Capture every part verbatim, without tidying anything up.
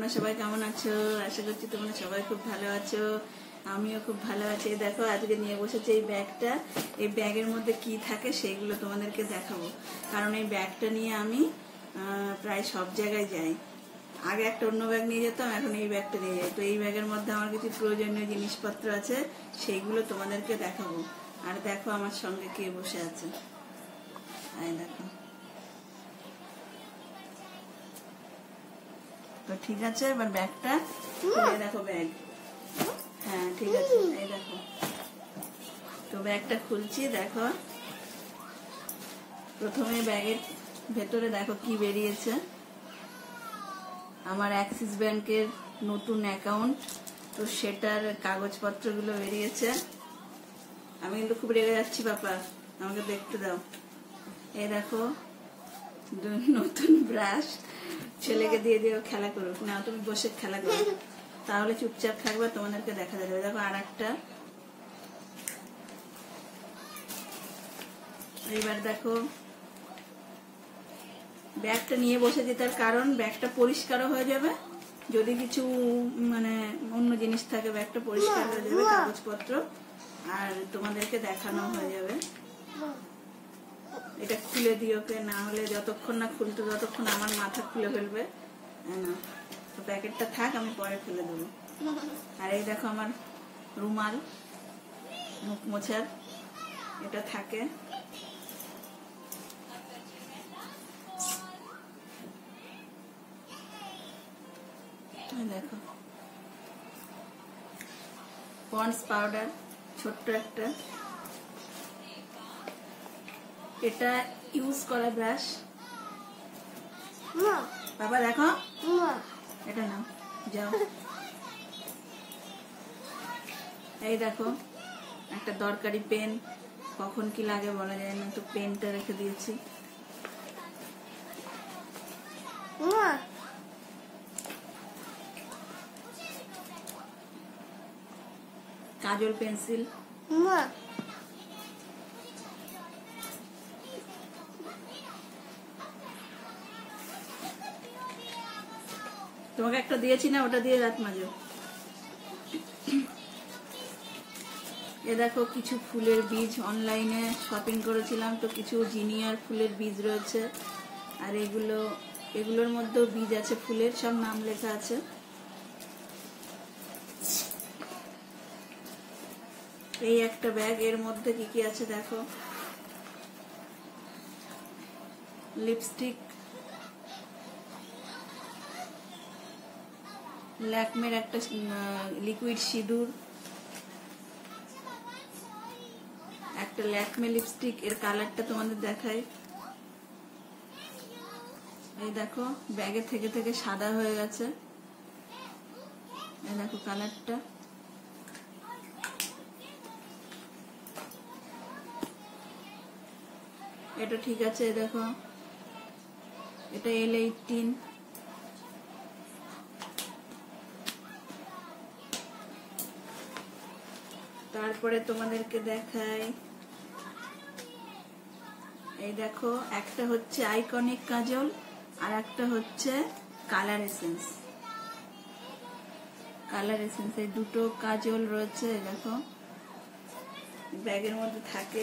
তোমরা সবাই কেমন আছো? আশা করছি তোমরা সবাই খুব ভালো আছো। আমিও খুব ভালো আছি। দেখো আজকে নিয়ে বসেছি এই ব্যাগটা। এই ব্যাগের মধ্যে কি থাকে সেইগুলো তোমাদেরকে দেখাবো, কারণ এই ব্যাগটা নিয়ে আমি প্রায় সব জায়গায় যাই। আগে একটা অন্য ব্যাগ নিয়ে যেতাম, এখন এই ব্যাগটা নিয়ে যাই। তো এই ব্যাগের মধ্যে আমার কিছু প্রয়োজনীয় জিনিসপত্র আছে, সেইগুলো তোমাদেরকে দেখাবো। আর দেখো আমার সঙ্গে কে বসে আছে, এই দেখো। তো ঠিক আছে, এবার ব্যাগটা খুলে দেখো। ব্যাগ, হ্যাঁ ঠিক আছে, এই দেখো। তো ব্যাগটা খুলছি, দেখো। প্রথমে ব্যাগের ভেতরে দেখো কি বেরিয়েছে। আমার অ্যাক্সিস ব্যাংকের নতুন অ্যাকাউন্ট, তো সেটার কাগজপত্রগুলো বেরিয়েছে। আমি কিন্তু খুব রেগে যাচ্ছি, বাবা আমাকে দেখতে দাও। এই দেখো নতুন ব্রাশ, ছেলেকে দিয়ে দিও খেলা করুক। না, তুমি বসে খেলা করো, তাহলে চুপচাপ থাকবে, তোমাদেরকে দেখা যাবে। দেখো আর একটা। এইবার দেখো ব্যাগটা নিয়ে বসেছি, তার কারণ ব্যাগটা পরিষ্কারও হয়ে যাবে। যদি কিছু মানে অন্য জিনিস থাকে, ব্যাগটা পরিষ্কার হয়ে যাবে, কাগজপত্র, আর তোমাদেরকে দেখানো হয়ে যাবে। এটা খুলে দিও কে, না হলে যতক্ষণ না খুলতে ততক্ষণ আমার মাথা খুলে ফেলবে। না, তো প্যাকেটটা থাক, আমি পরে খুলে দেবো। আর এই দেখো আমার রুমাল মুখ মোছার, এটা থাকে। দেখো পন্ডস পাউডার, ছোট্ট একটা। এটা ইউজ করা ব্রাশ। বাবা দেখো, এটা নাও, যাও। এই দেখো একটা দরকারি পেন, কখন কি লাগে বলা যায় না, তো পেনটা রেখে দিয়েছি। কাজল পেন্সিল, তোমাকে একটা দিয়েছি না, ওটা দিয়ে দাঁত মাজো। এ দেখো কিছু ফুলের বীজ, অনলাইনে শপিং করেছিলাম, তো কিছু জিনিয়ার ফুলের বীজ রয়েছে। আর এগুলো এগুলোর মধ্যেও বীজ আছে ফুলের, সব নাম লেখা আছে। এই একটা ব্যাগ, এর মধ্যে কি কি আছে দেখো। লিপস্টিক, ল্যাকমের একটা লিকুইড সিঁদুর, একটা ল্যাকমে লিপস্টিক। এর কালারটা তোমাদের দেখাই। এই দেখো ব্যাগে থেকে থেকে সাদা হয়ে গেছে, এই দেখো কালারটা। এটা ঠিক আছে, দেখো এটা এল এইটিন। তারপরে তোমাদেরকে দেখাই, এই দেখো একটা হচ্ছে আইকনিক কাজল, আর একটা হচ্ছে কালার এসেন্স। কালার এসেন্স এই দুটো কাজল রয়েছে, দেখো ব্যাগের মধ্যে থাকে।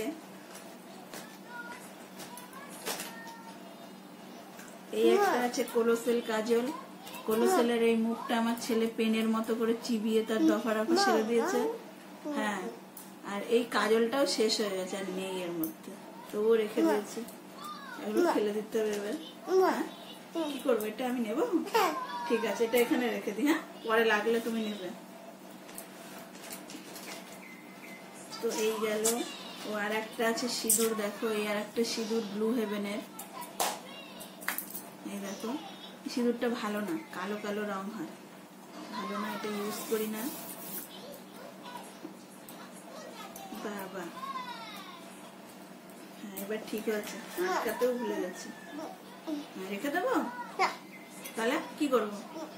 এই একটা আছে কোলোসেল কাজল। কোলোসেলের এই মুখটা আমার ছেলে পেনের মতো করে চিবিয়ে তার দফা রফা সেরে দিয়েছে। হ্যাঁ, আর এই কাজলটাও শেষ হয়ে গেছে, আর নেই এর মধ্যে, তবুও রেখে দিয়েছি। এগুলো ফেলে দিতে হবে এবার। কি করবো, এটা আমি নেবো? ঠিক আছে, এটা এখানে রেখে দিই। হ্যাঁ, পরে লাগলে তুমি নেবে। তো এই গেল। ও আর একটা আছে সিঁদুর, দেখো এই আর একটা সিঁদুর ব্লু হেভেনের। এই দেখো সিঁদুরটা ভালো না, কালো কালো রং হয়, ভালো না, এটা ইউজ করি না। বাবা, হ্যাঁ এবার ঠিক আছে, আটকাতেও ভুলে যাচ্ছি। রেখে দেবো, তাহলে কি করবো?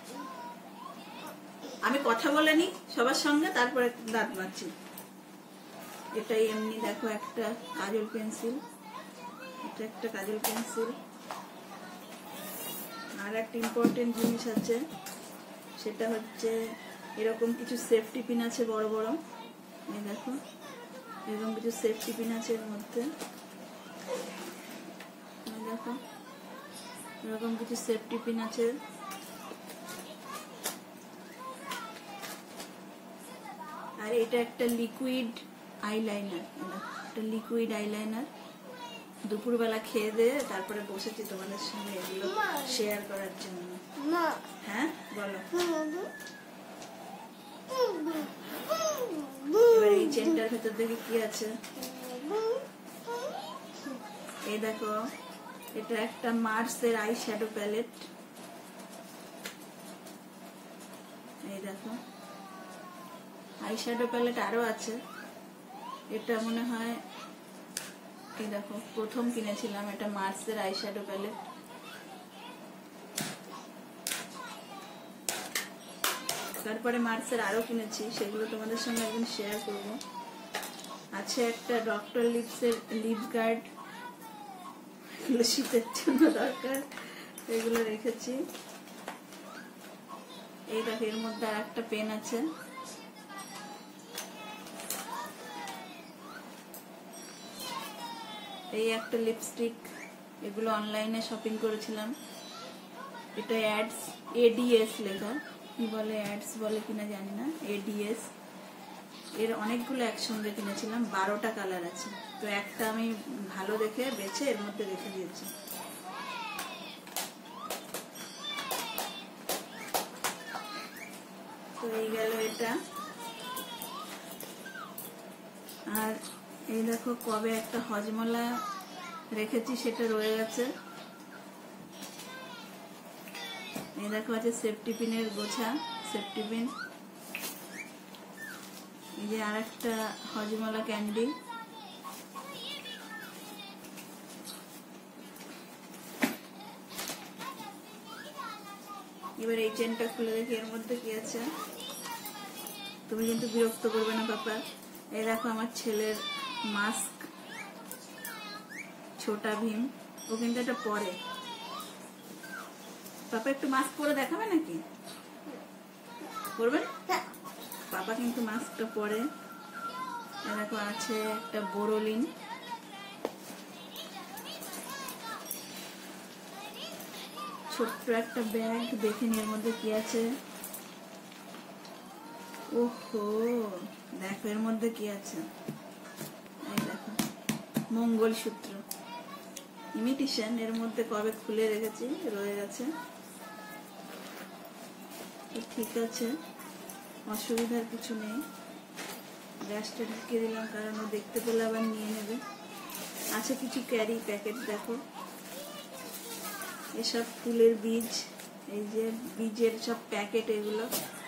আমি কথা বলে নি সবার সঙ্গে, তারপরে দাঁত মাজছি। এটাই এমনি দেখো একটা কাজল পেন্সিল, এটা একটা কাজল পেন্সিল। আর একটা ইম্পর্টেন্ট জিনিস আছে, সেটা হচ্ছে এরকম কিছু সেফটি পিন আছে বড় বড়, এই দেখো এরকম কিছু সেফটি পিন আছে এর মধ্যে, দেখো এরকম কিছু সেফটি পিন আছে। আর এটা একটা লিকুইড আইলাইনার, একটা লিকুইড আইলাইনার। দুপুরবেলা খেয়ে দিয়ে তারপরে বসেছি তোমাদের সঙ্গে এগুলো শেয়ার করার জন্য। হ্যাঁ বলো। এবার এই চেনটার ভেতর দেখে কি আছে, এই দেখো এটা একটা মার্সের আই শ্যাডো প্যালেট। এই দেখো আই শ্যাডো প্যালেট আরো আছে, এটা মনে হয় এই দেখো প্রথম কিনেছিলাম, এটা মার্সের আই শ্যাডো প্যালেট। তারপরে মার্সের আরো কিনেছি, সেগুলো তোমাদের সঙ্গে একদিন শেয়ার করবো। আছে একটা ডক্টর লিপসের লিপ গার্ড, এগুলো শীতের জন্য দরকার, এগুলো রেখেছি। এই দেখো এর মধ্যে আর একটা পেন আছে। এই একটা লিপস্টিক, এগুলো অনলাইনে শপিং করেছিলাম। এটা অ্যাডস এডিএস লেখা, কি বলে অ্যাডস বলে কিনা জানি না, এডিএস। এর অনেকগুলো একসঙ্গে কিনেছিলাম, বারোটা কালার আছে, তো একটা আমি ভালো দেখে বেছে এর মধ্যে রেখে দিয়েছি। তো এই গেল এটা। আর এই দেখো কবে একটা হজমলা রেখেছি সেটা রয়ে গেছে। এই দেখো আছে সেফটি পিনের গোছা, সেফটি পিন। এই যে আর একটা হজমলা ক্যান্ডি। এবার এই চেনটা খুলে দেখি এর মধ্যে কি আছে। তুমি কিন্তু বিরক্ত করবে না পাপা। এই দেখো আমার ছেলের মাস্ক, ছোটা ভীম, ও কিন্তু এটা পরে। পাপা একটু মাস্ক পরে দেখাবে নাকি, করবেন? পাপা কিন্তু মাস্কটা পরে। দেখো আছে একটা বোরোলিন, ছোট্ট একটা ব্যাগ, দেখে এর মধ্যে কি আছে। ওহো দেখো এর মধ্যে কি আছে, এই দেখো মঙ্গলসূত্র ইমিটেশন। এর মধ্যে কবে খুলে রেখেছি, রয়ে গেছে। ঠিক আছে, অসুবিধার কিছু নেই। গ্যাসটা ঢুকিয়ে দিলাম কারণ ও দেখতে পেলে আবার নিয়ে নেবে। আছে কিছু ক্যারি প্যাকেট, দেখো এসব ফুলের বীজ, এই যে বীজের সব প্যাকেট এগুলো।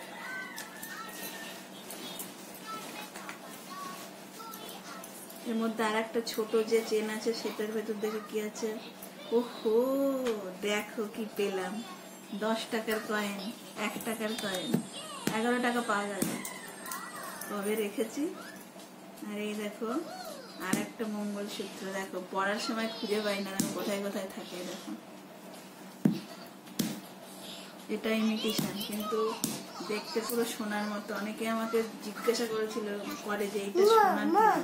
এর মধ্যে আর একটা ছোট যে চেন আছে সেটার ভেতর দেখে কি আছে। ওহো দেখো কি পেলাম, দশ টাকার কয়েন, এক টাকার কয়েন, এগারো টাকা পাওয়া যাবে, কবে রেখেছি। আর এই দেখো আর একটা মঙ্গলসূত্র, দেখো পড়ার সময় খুঁজে পাই না কোথায় কোথায় থাকে। দেখো এটা ইমিটেশন কিন্তু দেখতে পুরো সোনার মতো। অনেকে আমাকে জিজ্ঞাসা করেছিল করে যে এইটা সোনার,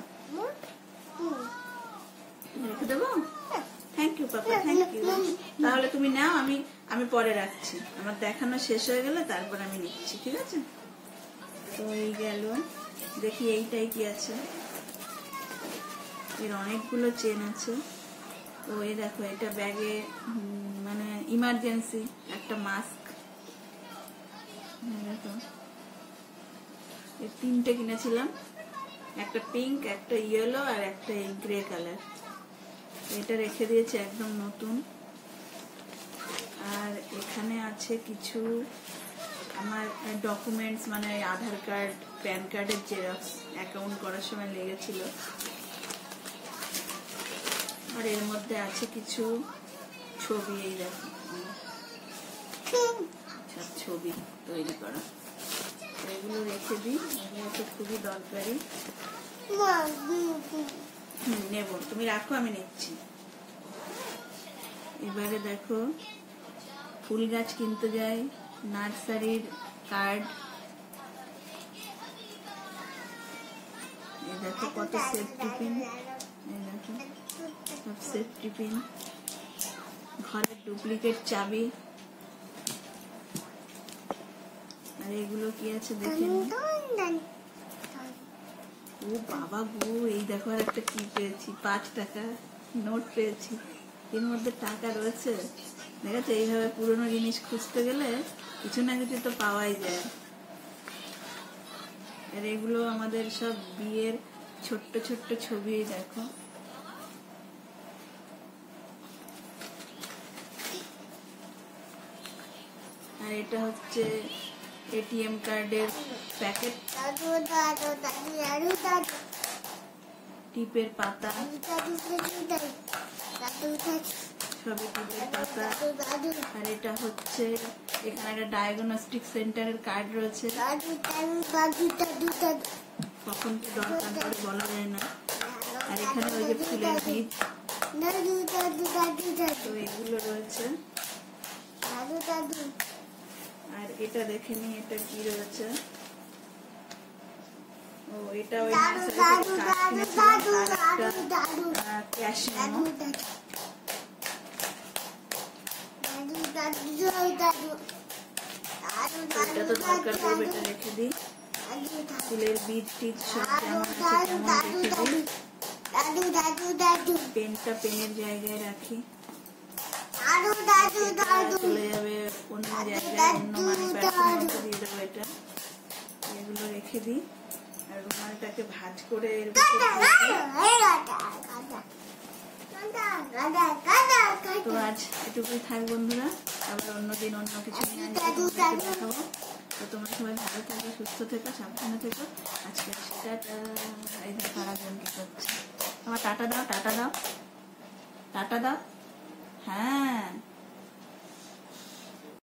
রেখে দেবো। Thank you papa, thank you. তাহলে তুমি নাও, আমি আমি পরে রাখছি, আমার দেখানো শেষ হয়ে গেলে তারপর আমি নিচ্ছি, ঠিক আছে? তো এই গেল, দেখি এইটাই কি আছে। এর অনেকগুলো চেন আছে। তো এই দেখো এটা ব্যাগে মানে ইমার্জেন্সি একটা মাস্ক। দেখো এই তিনটে কিনেছিলাম, একটা পিঙ্ক, একটা ইয়েলো আর একটা গ্রে কালার। এটা রেখে দিয়েছে একদম নতুন। আর এখানে আছে কিছু আমার ডকুমেন্টস, মানে আধার কার্ড, প্যান কার্ডের জেরক্স, অ্যাকাউন্ট করার সময় লেগেছিল। আর এর মধ্যে আছে কিছু ছবি, এই দেখো সব ছবি তৈরি করা। এগুলো রেখে দিই, এগুলো তো খুবই দরকারি। হুম নেব, তুমি রাখো আমি নিচ্ছি। এবারে দেখো ফুল গাছ কিনতে যাই, নার্সারির কার্ড, এই দেখো কত সেফটি পিন, এই দেখো সব সেফটি পিন, ঘরের ডুপ্লিকেট চাবি। আর এগুলো কি আছে দেখে নি। ও বাবা গো, এই দেখো আর একটা কি পেয়েছি, পাঁচ টাকা নোট পেয়েছি, এর মধ্যে টাকা রয়েছে। দেখেছো, এইভাবে পুরোনো জিনিস খুঁজতে গেলে কিছু না কিছু তো পাওয়াই যায়। আর এগুলো আমাদের সব বিয়ের ছোট্ট ছোট্ট ছবি, দেখো। আর এটা হচ্ছে এটিএম কার্ডের প্যাকেট, টিপের পাতা, সবই টিপের পাতা। আর এটা হচ্ছে এখানে একটা ডায়াগনস্টিক সেন্টারের কার্ড রয়েছে, কখন কি দরকার পড়ে বলা যায় না। আর এখানে ওই যে ফুলের বীজ, তো এগুলো রয়েছে। আর এটা দেখে নি, এটা কি রয়েছে। ও এটা ওই নার্সারি থেকে গাছ কিনেছিলাম, আর একটা ক্যাশ মেমো। এটা তো দরকার পড়বে, এটা রেখে দিই। ফুলের বীজ টিজ সব যেমন আছে তেমন রেখে দিই। পেনটা পেনের জায়গায় রাখি, চলে যাবে অন্য জায়গায়, অন্য মানি ব্যাগের মধ্যে দিয়ে দেবো এটা। এগুলো রেখে দিই। আর রুমালটাকে ভাঁজ করে এর তো আজ এটুকুই থাক বন্ধুরা, আবার অন্যদিন অন্য কিছু নিয়ে দেখাবো। তো তোমরা সবাই ভালো থেকো, সুস্থ থেকো, সাবধানে থেকো। আজকে টাটা। এই দেখো আরেকজন কি করছে, আমার টাটা দাও, টাটা দাও, টাটা দাও। হ্যাঁ।